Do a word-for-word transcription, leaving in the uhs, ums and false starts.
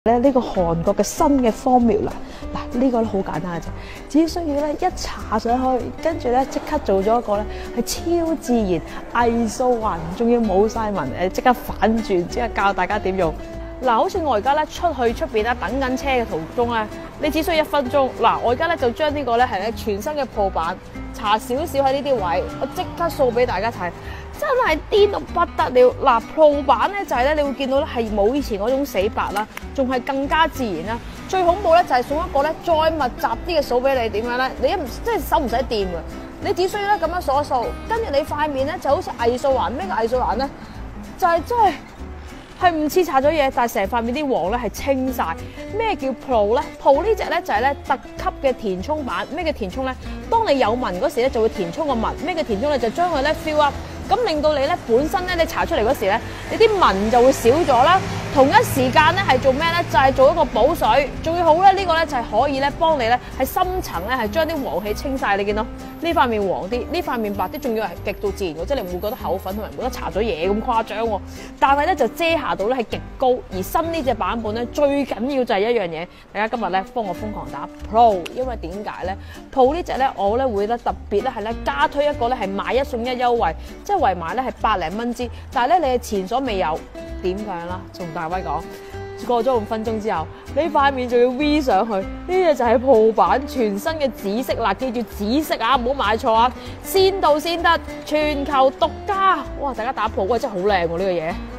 咧呢個韓國嘅新嘅 formula 嗱，呢個咧好簡單嘅啫，只需要咧一搽上去，跟住咧即刻做咗一個咧係超自然藝素顏，仲要冇晒紋，誒即刻反轉，即刻教大家點用。嗱，好似我而家咧出去出邊咧等緊車嘅途中咧，你只需要一分鐘。嗱，我而家咧就將呢個咧係咧全新嘅鋪版，搽少少喺呢啲位，我即刻掃俾大家睇。真係癲到不得了！嗱，Pro 版咧就係咧，你會見到咧係冇以前嗰種死白啦，仲係更加自然啦。最恐怖咧就係送一個咧再密集啲嘅掃俾你，點樣咧？你一唔即係手唔使掂嘅，你只需要咧咁樣掃一掃，跟住你塊面咧就好似藝素顏。咩叫藝素顏咧？就係真係係唔似搽咗嘢，但係成塊面啲黃咧係清晒。咩叫 Pro 咧 ？Pro 呢隻咧就係咧特級嘅填充版。咩叫填充咧？當你有紋嗰時咧就會填充個紋。咩叫填充咧？就將佢咧 fill up。咁令到你咧本身咧，你搽出嚟嗰時咧，你啲紋就會少咗啦。同一時間咧係做咩咧？就係、是、做一個補水，仲要好咧。呢、這個咧就係可以咧幫你咧喺深層咧係將啲黃氣清晒。你見到呢塊面黃啲，呢塊面白啲，仲要係極度自然嘅，即係你唔會覺得口粉同埋唔會覺得搽咗嘢咁誇張喎。但係咧就遮瑕度咧係極高，而新呢隻版本咧最緊要就係一樣嘢，大家今日咧幫我瘋狂打 Pro， 因為點解咧 Pro 呢隻咧我咧會咧特別咧係咧加推一個咧係買一送一優惠，即係圍埋咧係百零蚊支，但係咧你係前所未有。點解啦？同大威講，過咗五分鐘之後，你塊面仲要 V 上去，呢隻就係鋪版全新嘅紫色啦！記住紫色啊，唔好買錯啊！先到先得，全球獨家！哇！大家打鋪，喂，真係好靚喎呢個嘢〜